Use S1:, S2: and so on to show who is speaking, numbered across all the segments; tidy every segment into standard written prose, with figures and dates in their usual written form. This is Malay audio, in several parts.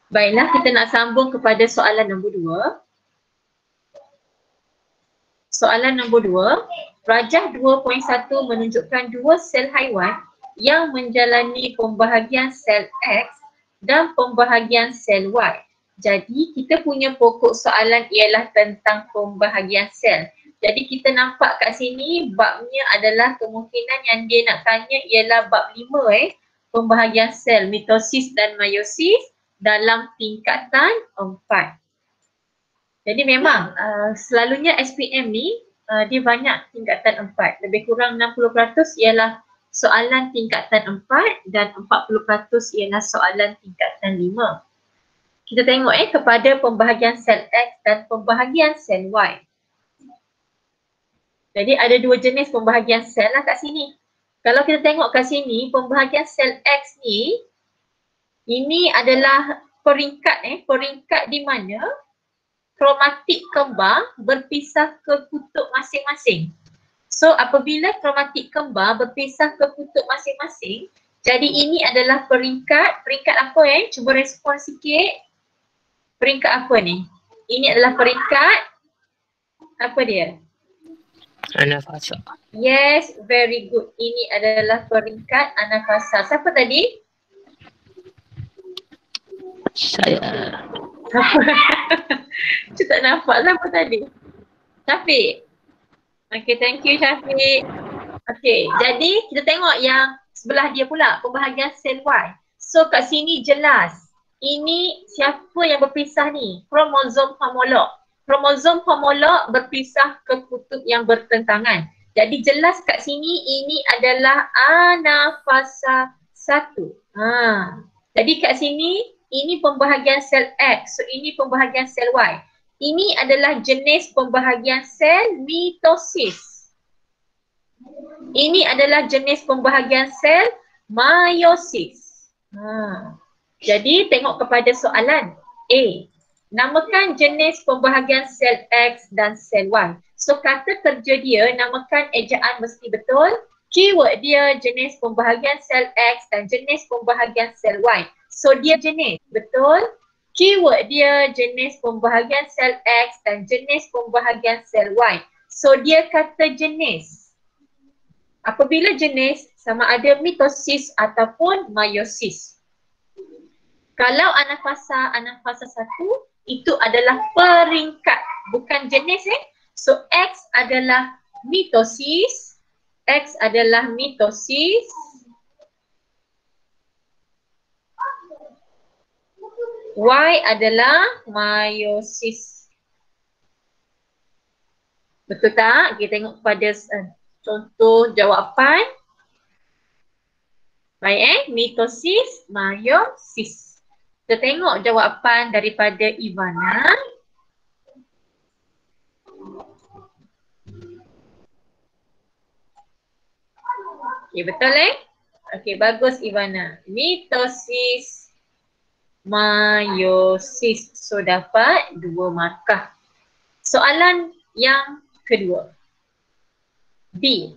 S1: Baiklah, kita nak sambung kepada soalan nombor 2. Soalan nombor 2, rajah 2.1 menunjukkan dua sel haiwan yang menjalani pembahagian sel X dan pembahagian sel Y. Jadi kita punya pokok soalan ialah tentang pembahagian sel. Jadi kita nampak kat sini babnya adalah kemungkinan yang dia nak tanya ialah bab 5 pembahagian sel mitosis dan meiosis dalam tingkatan 4. Jadi memang selalunya SPM ni dia banyak tingkatan 4. Lebih kurang 60% ialah soalan tingkatan 4 dan 40% ialah soalan tingkatan 5. Kita tengok kepada pembahagian sel X dan pembahagian sel Y. Jadi ada dua jenis pembahagian sel lah kat sini. Kalau kita tengok kat sini, pembahagian sel X ni, ini adalah peringkat peringkat di mana kromatik kembar berpisah ke kutub masing-masing. So apabila kromatik kembar berpisah ke kutub masing-masing, jadi ini adalah peringkat apa Cuba respon sikit. Peringkat apa ni? Ini adalah peringkat apa dia?
S2: Anafasa.
S1: Yes, very good. Ini adalah peringkat anafasa. Siapa tadi?
S2: Saya.
S1: Saya tak nampak siapa tadi. Syafiq. Okay, thank you Syafiq. Okay, jadi kita tengok yang sebelah dia pula, pembahagian sel Y. So kat sini jelas, ini siapa yang berpisah ni? Kromosom homolog. Kromosom homolog berpisah ke kutub yang bertentangan. Jadi jelas kat sini ini adalah anafasa 1. Jadi kat sini ini pembahagian sel X, so ini pembahagian sel Y. Ini adalah jenis pembahagian sel mitosis. Ini adalah jenis pembahagian sel meiosis. Jadi tengok kepada soalan A. Namakan jenis pembahagian sel X dan sel Y. So kata kerja dia namakan ejaan mesti betul. Keyword dia jenis pembahagian sel X dan jenis pembahagian sel Y. So dia jenis, betul? Keyword dia jenis pembahagian sel X dan jenis pembahagian sel Y. So dia kata jenis. Apabila jenis sama ada mitosis ataupun meiosis. Kalau anafasa 1 itu adalah peringkat, bukan jenis So X adalah mitosis, X adalah mitosis. Y adalah meiosis. Betul tak? Kita tengok pada contoh jawapan. Baik mitosis, meiosis. Kita tengok jawapan daripada Ivana. Okey, betul Okey, bagus Ivana. Mitosis, meiosis. So dapat 2 markah. Soalan yang kedua. B.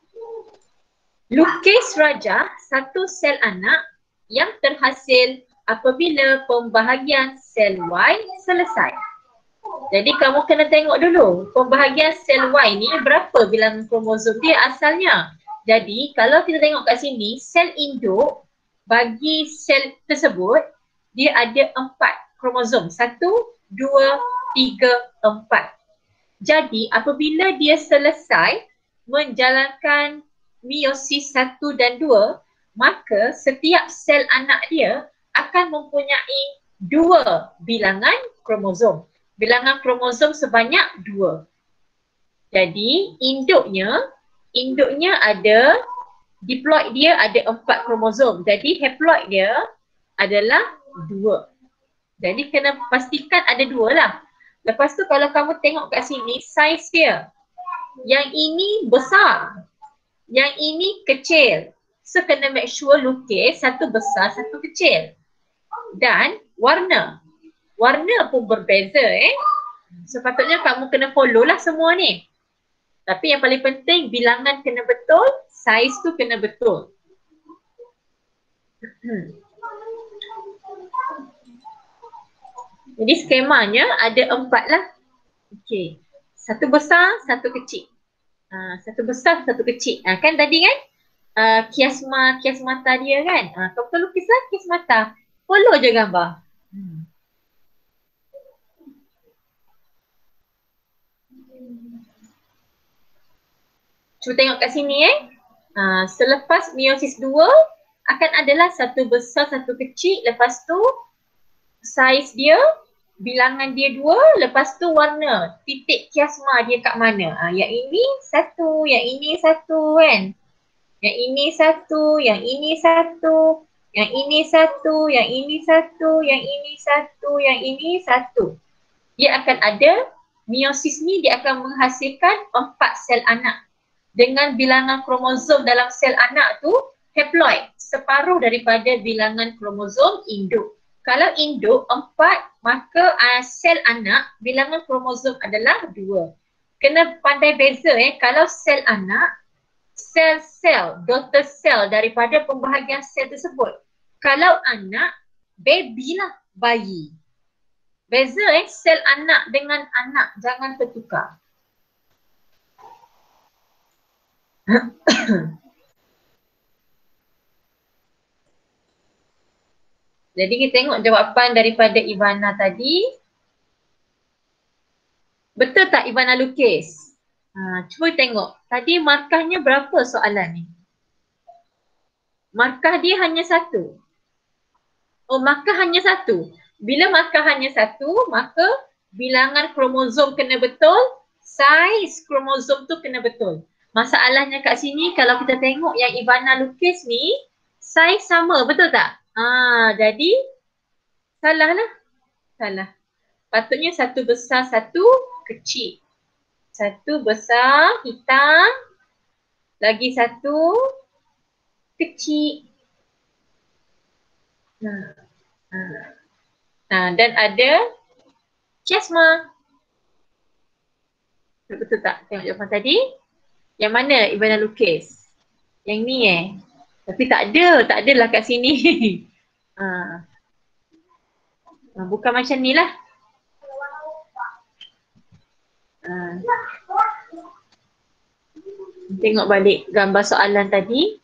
S1: Lukis rajah satu sel anak yang terhasil apabila pembahagian sel Y selesai. Jadi kamu kena tengok dulu pembahagian sel Y ni berapa bilangan kromosom dia asalnya. Jadi kalau kita tengok kat sini sel induk bagi sel tersebut dia ada 4 kromosom. 1, 2, 3, 4. Jadi apabila dia selesai menjalankan meiosis 1 dan 2, maka setiap sel anak dia akan mempunyai 2 bilangan kromosom. Bilangan kromosom sebanyak 2. Jadi induknya ada, diploid dia ada 4 kromosom. Jadi haploid dia adalah 2. Jadi kena pastikan ada 2 lah. Lepas tu kalau kamu tengok kat sini saiz dia. Yang ini besar. Yang ini kecil. So kena make sure lukis satu besar, satu kecil. Dan warna. Warna pun berbeza Sepatutnya kamu kena follow lah semua ni. Tapi yang paling penting bilangan kena betul, saiz tu kena betul. Jadi skemanya ada 4 lah. Okey. Satu besar, satu kecil. Satu besar, satu kecil. Kan tadi kan kias mata dia kan. Kau betul lukislah kias mata. Follow je gambar. Cuba tengok kat sini selepas meiosis 2 akan adalah satu besar, satu kecil. Lepas tu saiz dia, bilangan dia 2, lepas tu warna titik kiasma dia kat mana. Yang ini 1, yang ini 1 kan. Yang ini 1, yang ini 1, yang ini 1, yang ini 1, yang ini 1, yang ini 1. Dia akan ada, meiosis ni dia akan menghasilkan 4 sel anak. Dengan bilangan kromosom dalam sel anak tu haploid, separuh daripada bilangan kromosom induk. Kalau induk 4, maka sel anak bilangan kromosom adalah 2. Kena pandai beza kalau sel anak, sel-sel, daughter cell daripada pembahagian sel tersebut. Kalau anak, baby lah, bayi. Beza sel anak dengan anak, jangan tertukar. Jadi kita tengok jawapan daripada Ivana tadi. Betul tak Ivana lukis? Cuba tengok. Tadi markahnya berapa soalan ni? Markah dia hanya 1. Oh, markah hanya 1. Bila markah hanya 1, maka bilangan kromosom kena betul, saiz kromosom tu kena betul. Masalahnya kat sini kalau kita tengok yang Ivana lukis ni, saiz sama, betul tak? Jadi salah lah. Salah. Patutnya satu besar, satu kecil. Satu besar, hitam. Lagi satu kecil. Dan ada kiasma. Betul tak? Tengok jawapan tadi. Yang mana Ivana lukis? Yang ni Tapi tak adalah kat sini. Bukan macam ni lah. Tengok balik gambar soalan tadi.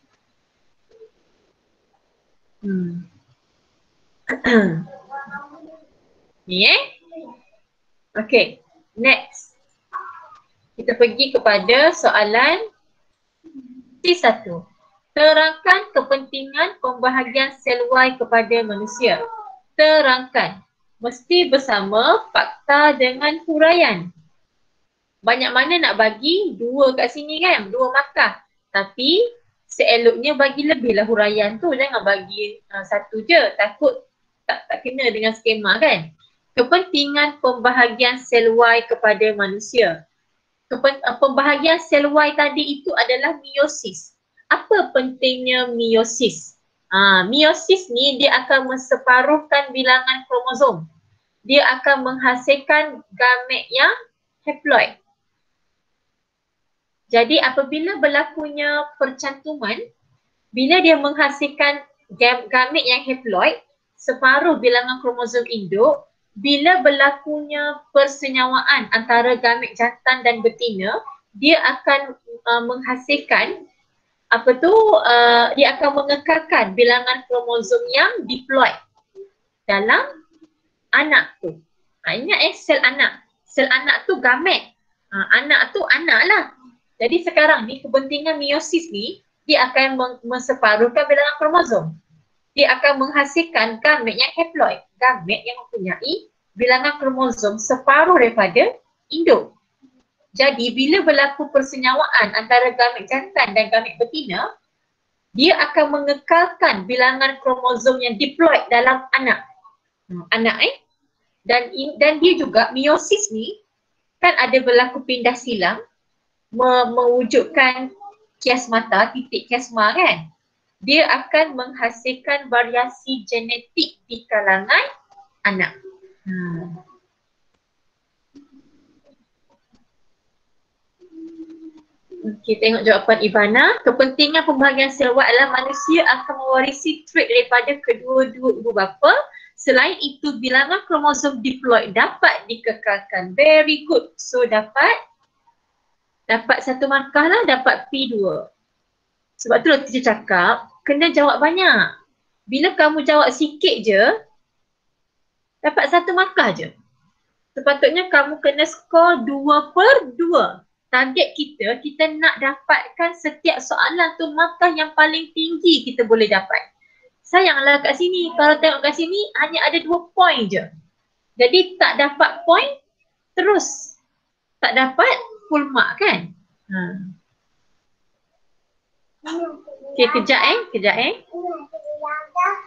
S1: Ni Okay, next. Kita pergi kepada soalan C1. Terangkan kepentingan pembahagian sel Y kepada manusia. Terangkan. Mesti bersama fakta dengan huraian. Banyak mana nak bagi 2 kat sini kan, 2 markah. Tapi seeloknya bagi lebih lah huraian tu. Jangan bagi 1 je. Takut tak kena dengan skema kan. Kepentingan pembahagian sel Y kepada manusia. Pembahagian sel Y tadi itu adalah meiosis. Apa pentingnya meiosis? Meiosis ni dia akan menseparuhkan bilangan kromosom. Dia akan menghasilkan gamet yang haploid. Jadi apabila berlakunya percantuman, bila dia menghasilkan gamet yang haploid, separuh bilangan kromosom induk, bila berlakunya persenyawaan antara gamet jantan dan betina, dia akan menghasilkan dia akan mengekalkan bilangan kromosom yang diploid dalam anak tu. Ingat sel anak. Sel anak tu gamet. Anak tu anak lah. Jadi sekarang ni kepentingan meiosis ni, dia akan menseparuhkan bilangan kromosom. Dia akan menghasilkan gamet yang haploid. Gamet yang mempunyai bilangan kromosom separuh daripada induk. Jadi bila berlaku persenyawaan antara gamet jantan dan gamet betina, dia akan mengekalkan bilangan kromosom yang diploid dalam anak. Dan dia juga meiosis ni kan ada berlaku pindah silang mewujudkan kias mata, titik kiasma kan. Dia akan menghasilkan variasi genetik di kalangan anak. Okey, tengok jawapan Ivana. Kepentingan pembahagian sel Y adalah manusia akan mewarisi trait daripada kedua-dua ibu bapa Selain itu, bilangan kromosom diploid dapat dikekalkan. Very good. So dapat satu markah lah, dapat P2. Sebab tu teacher cakap, kena jawab banyak. Bila kamu jawab sikit je, dapat satu markah je. Sepatutnya kamu kena skor 2/2. Target kita nak dapatkan setiap soalan tu markah yang paling tinggi kita boleh dapat. Sayanglah kat sini, kalau tengok kat sini hanya ada 2 poin je. Jadi tak dapat poin, terus tak dapat full mark kan? Okay, kejap.